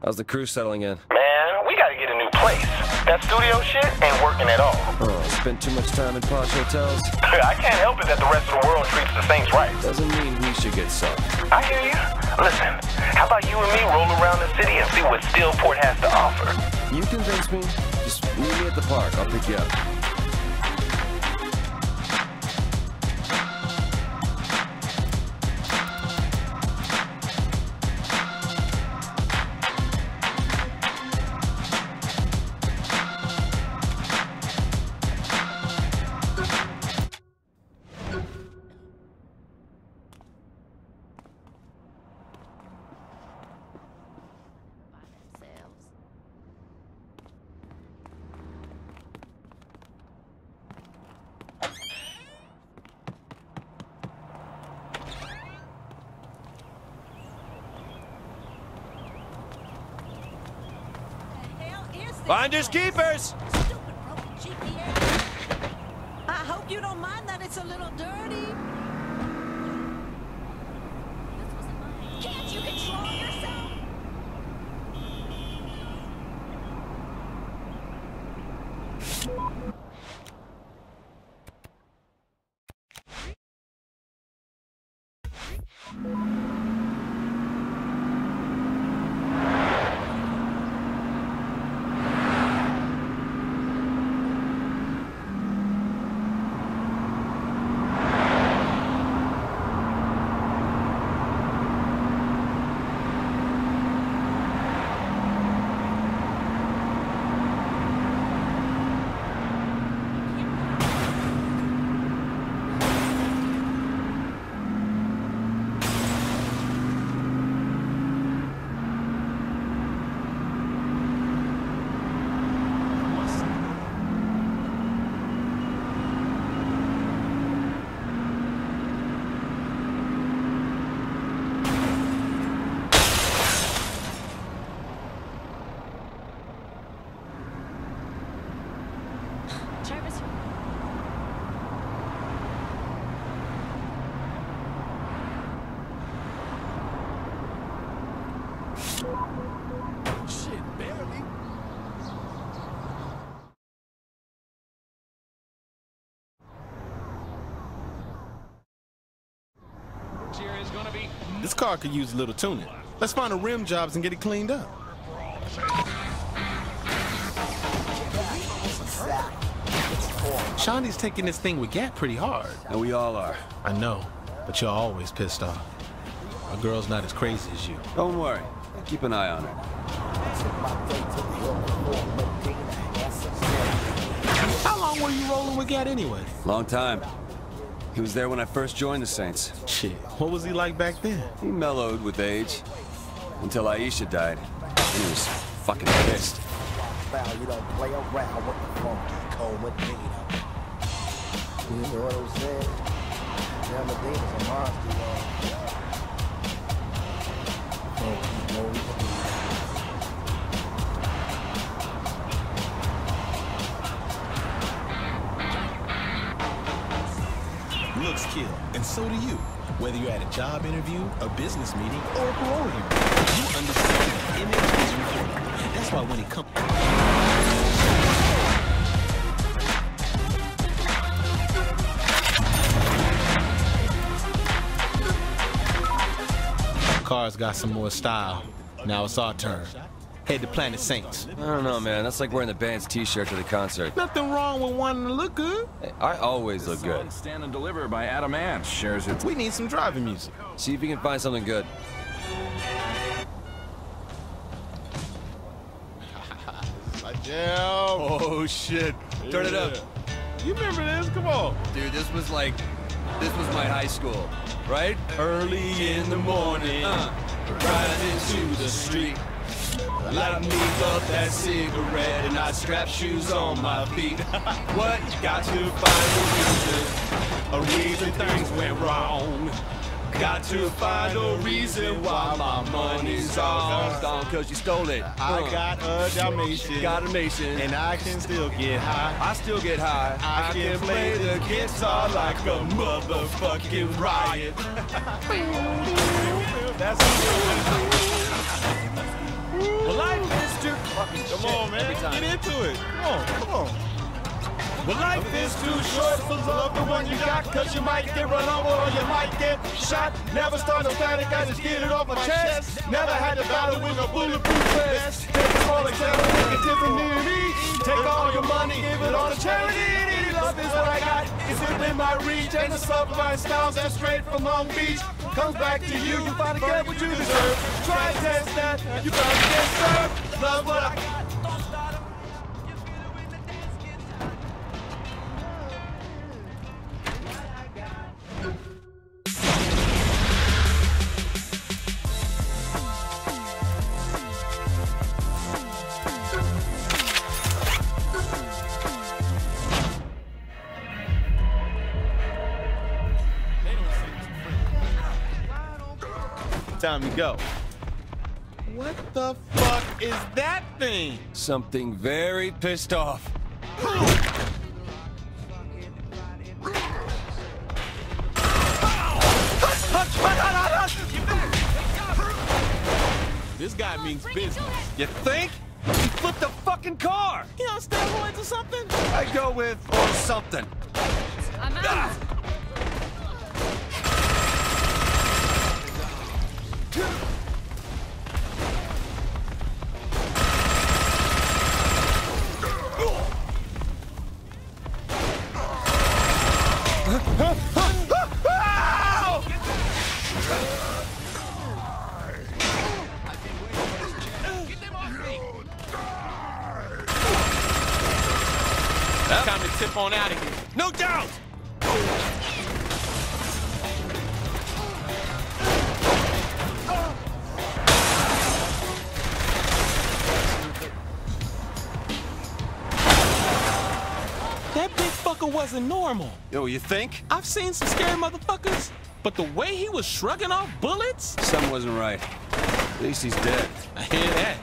How's the crew settling in? Man, we gotta get a new place. That studio shit ain't working at all. Oh, spent too much time in posh hotels? I can't help it that the rest of the world treats the Saints right. Doesn't mean we should get some. I hear you. Listen, how about you and me roll around the city and see what Steelport has to offer? You convince me. Just meet me at the park. I'll pick you up. Finders keepers! Stupid broken GPS. I hope you don't mind that it's a little dirty. Can't you control yourself? Travis. Shit, barely. This car could use a little tuning. Let's find the rim jobs and get it cleaned up. Shondi's taking this thing with Gat pretty hard. And we all are. I know, but you're always pissed off. Our girl's not as crazy as you. Don't worry. Keep an eye on her. How long were you rolling with Gat anyway? Long time. He was there when I first joined the Saints. Shit, what was he like back then? He mellowed with age. Until Aisha died. And he was fucking pissed. You don't play around with the funky cold Medina. You know what I'm saying? Damn, Medina's a monster, y'all. Funky cold Medina. Looks kill, and so do you. Whether you're at a job interview, a business meeting, or a parole hearing, you understand that image is important. That's why when it comes... Car's got some more style. Now it's our turn. Head to Planet Saints. I don't know, man. That's like wearing the band's t-shirt to the concert. Nothing wrong with wanting to look good. Hey, I always look good. Stand and Deliver by Adam Ant shares its... We need some driving music. See if you can find something good. Jam. Oh, shit. Turn it up. You remember this? Come on. Dude, this was my high school, right? Early in the morning, riding to the street. Light me up that cigarette and I strap shoes on my feet. What? Got to find a reason things went wrong. Got to find a reason why my money's all gone, cause you stole it. I got a Dalmatian. Got a Mason. And I can still get high. I still get high. I can play the guitar like a motherfucking riot. That's Well, shit. Come on, man. Every time. Get into it. Come on. Well, life is too short for love the one you got, cause you might get run over or you might get shot. Never start no panic, I just get it off my chest. Never had to battle with a bulletproof vest. Take a small example, make a difference near me. Take all your money, give it all to charity. Love is what I got, it's within my reach. And the sublime styles that's straight from Long Beach comes back to you, you finally get what you deserve. Try and test that, you finally get served. Love what I got. Time to go. What the fuck is that thing? Something very pissed off. This guy means business. You think? He flipped a fucking car! He on steroids or something? I go with or something. I'm out. Time to tip on out of here. No doubt! That big fucker wasn't normal. Yo, you think? I've seen some scary motherfuckers, but the way he was shrugging off bullets? Something wasn't right. At least he's dead. I hear that.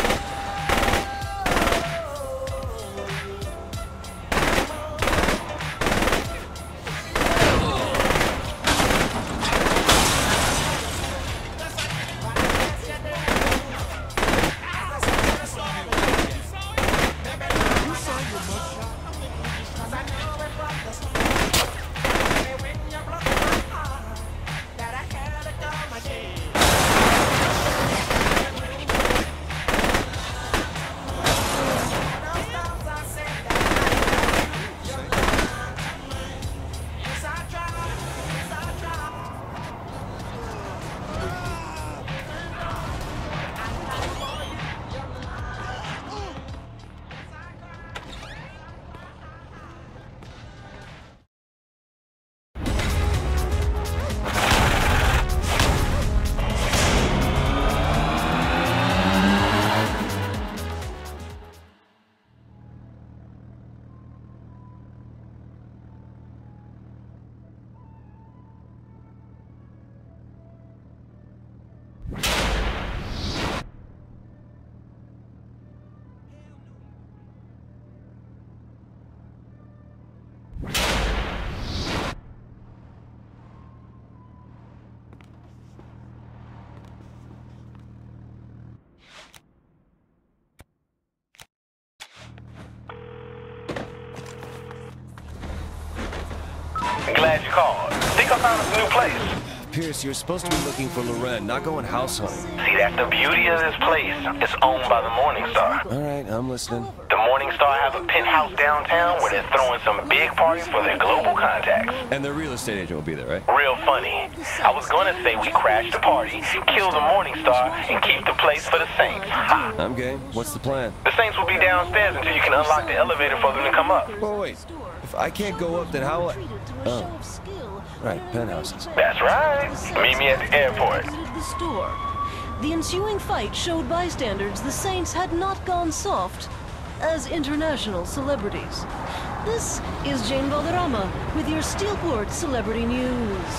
Glad you called. Think I found us a new place. Pierce, you're supposed to be looking for Loren, not going house hunting. See, that's the beauty of this place. It's owned by the Morningstar. All right, I'm listening. The Morningstar have a penthouse downtown where they're throwing some big parties for their global contacts. And the real estate agent will be there, right? Real funny. I was gonna say we crash the party, kill the Morningstar, and keep the place for the Saints. Ha! I'm game. What's the plan? The Saints will be downstairs until you can unlock the elevator for them to come up. Oh, wait. If I can't go up, then how... Oh. Right, penthouses. That's right. Meet me at the airport. The store. The ensuing fight showed bystanders the Saints had not gone soft as international celebrities. This is Jane Valderrama with your Steelport Celebrity News.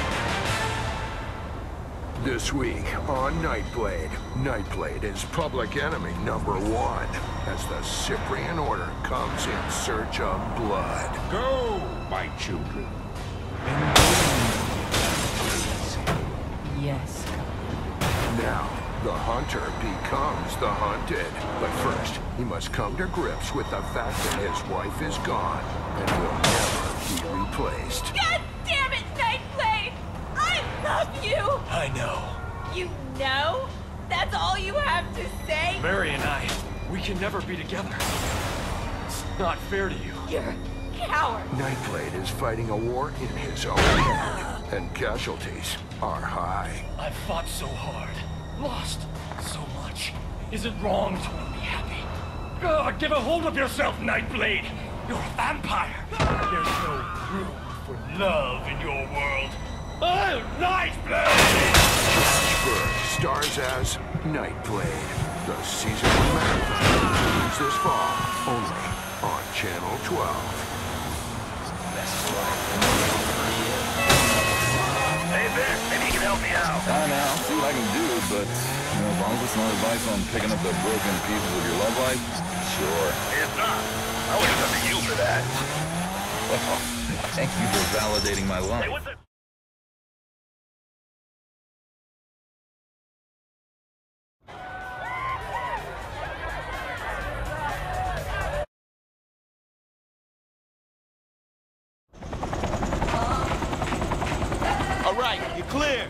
This week on Nightblade, Nightblade is public enemy #1 as the Cyprian Order comes in search of blood. Go, my children. Yes. Now, The hunter becomes the hunted. But first, he must come to grips with the fact that his wife is gone and will never be replaced. God damn it, Nightblade! I love you! I know. You know? That's all you have to say? Mary and I, we can never be together. It's not fair to you. You're a coward. Nightblade is fighting a war in his own head, and casualties are high. I fought so hard, lost so much. Is it wrong to want to be happy? God, get a hold of yourself, Nightblade! You're a vampire! There's no room for love in your world. Oh, Nightblade! Bird stars as Nightblade. The season marathon begins this fall, only on Channel 12. Hey, Ben, maybe you can help me out. I'll see what I can do, but as long as it's not advice on picking up the broken pieces of your love life, sure. It's not. I wouldn't come to you for that. Well, thank you for validating my love. Hey, what's it? All right, you're clear.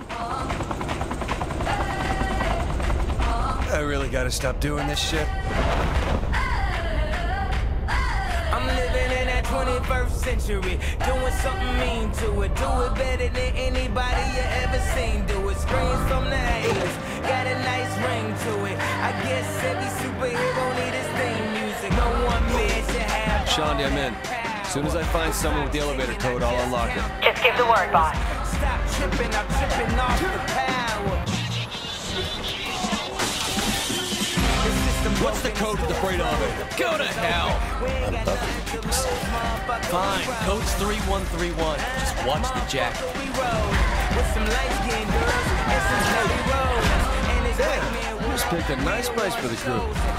I really gotta stop doing this shit. I'm living in that 21st century, doing something mean to it. Do it better than anybody you ever seen. Do it. Screams from the haters, got a nice ring to it. I guess every superhero need his theme music. No one man should have. Shaundi, I'm in. As soon as I find someone with the elevator code, I'll unlock it. Just give the word, boss. Stop tripping, I'm tripping off the power. What's the code to the freight elevator? Go to hell! Fine, code's 3131. Just watch the jack. Damn, you just picked a nice place for the crew.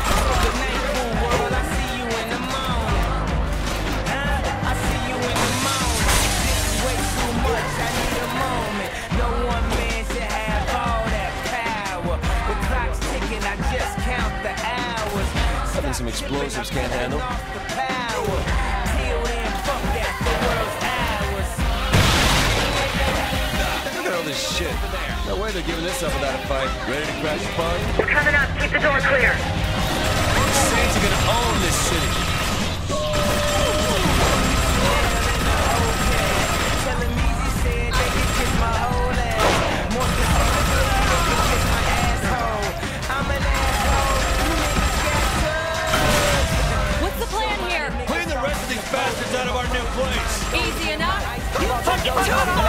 Having some explosives can't handle. Look at all this shit. No way they're giving this up without a fight. Ready to crash the party? We're coming up. Keep the door clear. Saints are gonna own this city. What's the plan here? Clean the rest of these bastards out of our new place. Easy enough? You fucking shut up!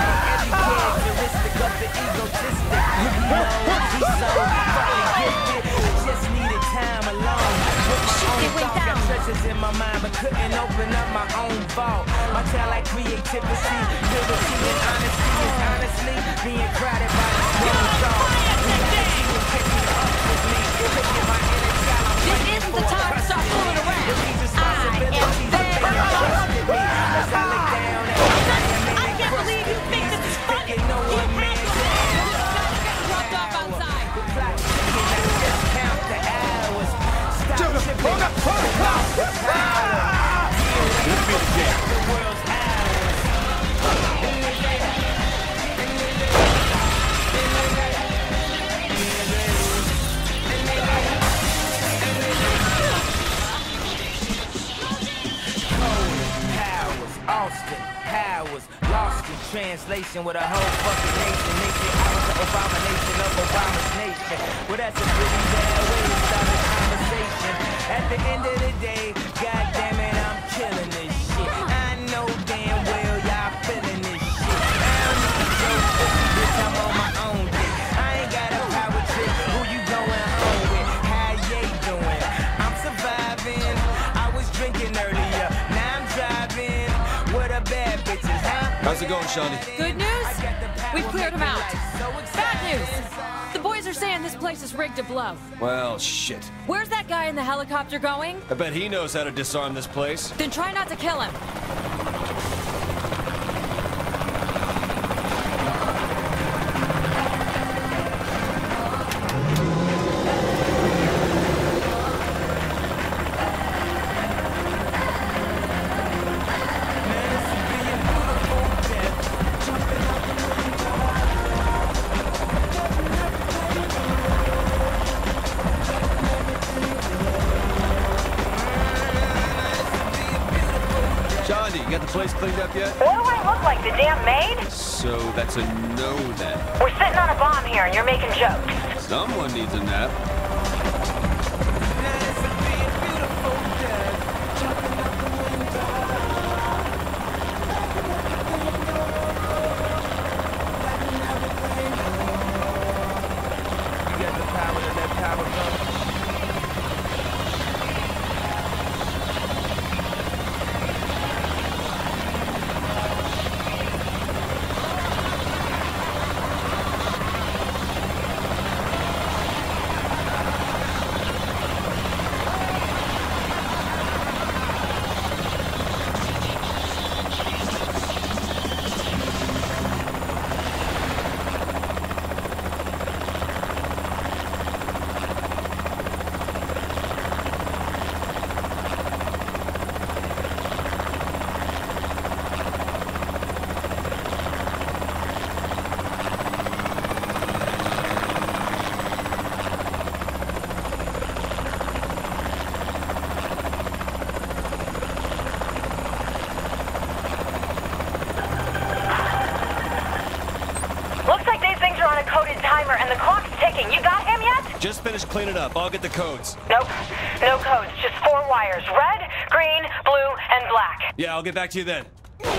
It went down. Treasures in my mind, but couldn't open up my own vault. My talent, creativity, liberty, and honesty is honestly being crowded by the wrong thought. This isn't the time to start fooling around. I can't believe you think this is funny. You have to rubbed off outside. This be the game. Austin Powers, lost in translation with a whole fucking nation. Nation out the abomination of Obama's nation. Well, that's a pretty bad way to start a conversation. At the end of the day, goddamn it, I'm killing this shit. I know damn well y'all feeling this shit. I don't need your pussy, bitch, I'm on my own dick. I ain't got a power trick. Who you going home with? How you doing? I'm surviving. I was drinking earlier. Now I'm driving. What a bad bitches, huh? How's it going, Shaundi? Good news? We've cleared him out. Bad news. The boys are saying this place is rigged to blow. Well, shit. Where's that guy in the helicopter going? I bet he knows how to disarm this place. Then try not to kill him. place cleaned up yet? What do I look like, the damn maid? So that's a no then. We're sitting on a bomb here and you're making jokes. Someone needs a nap. You got the power to let power go. And the clock's ticking. You got him yet? Just finished cleaning up. I'll get the codes. Nope. No codes. Just 4 wires. Red, green, blue, and black. Yeah, I'll get back to you then.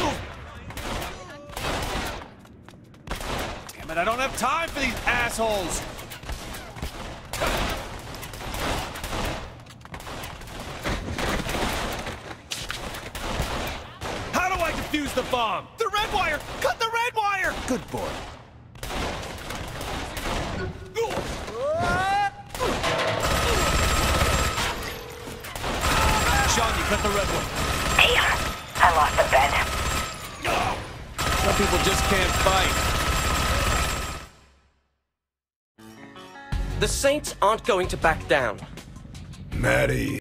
Damn it, I don't have time for these assholes. How do I defuse the bomb? The red wire! Cut the red wire! Good boy. Sean, you cut the red one. Damn. I lost the bet. Some people just can't fight. The Saints aren't going to back down. Maddie.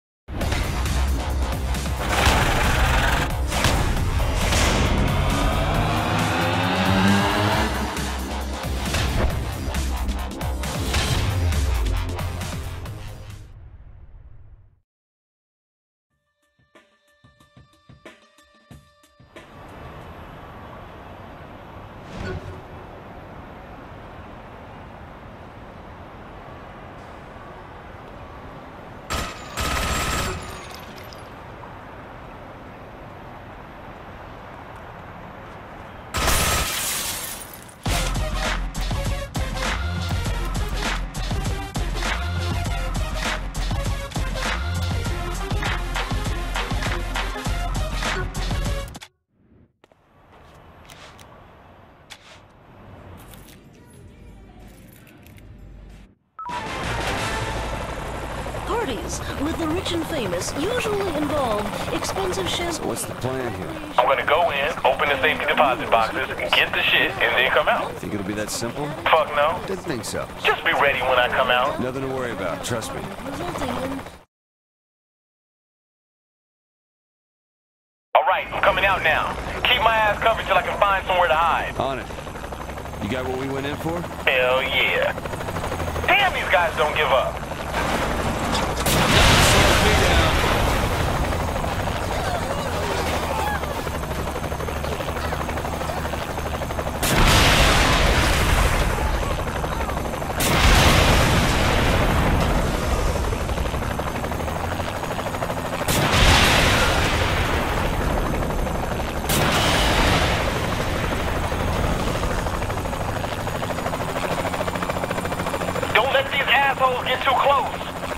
Parties with the rich and famous usually involve expensive champagne. So what's the plan here? I'm gonna go in, open the safety deposit boxes, get the shit, and then come out. Think it'll be that simple? Fuck no. Didn't think so. Just be ready when I come out. Nothing to worry about, trust me. Resulting in Alright, I'm coming out now. Keep my ass covered till I can find somewhere to hide. On it. You got what we went in for? Hell yeah. Damn, these guys don't give up. Slow me down. Don't let these assholes get too close.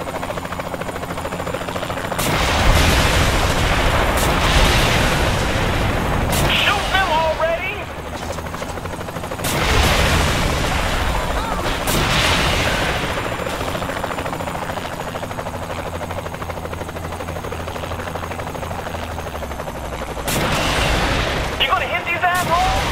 Shoot them already! You gonna hit these assholes?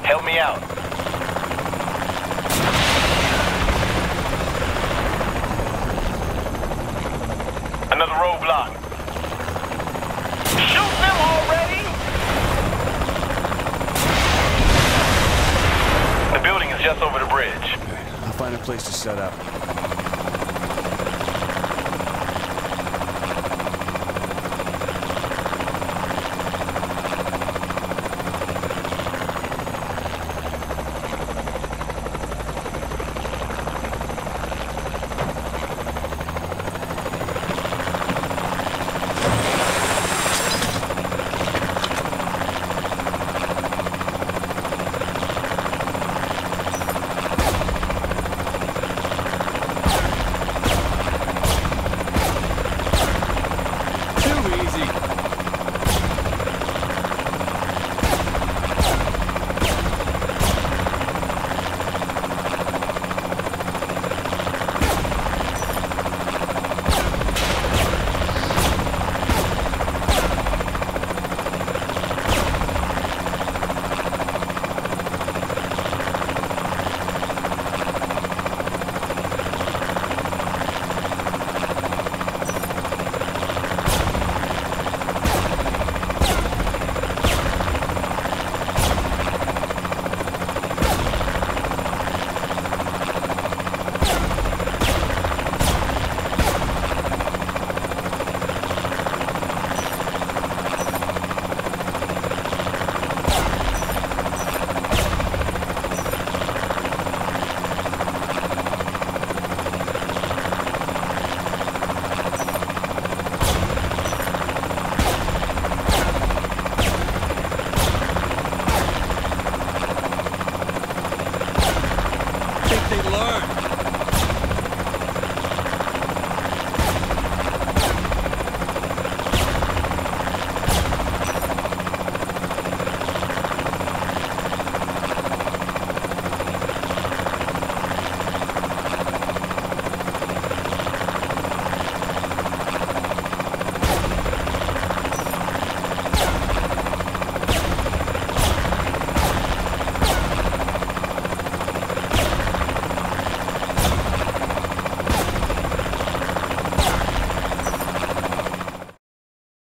Help me out. Another roadblock. Shoot them already! The building is just over the bridge. I'll find a place to set up.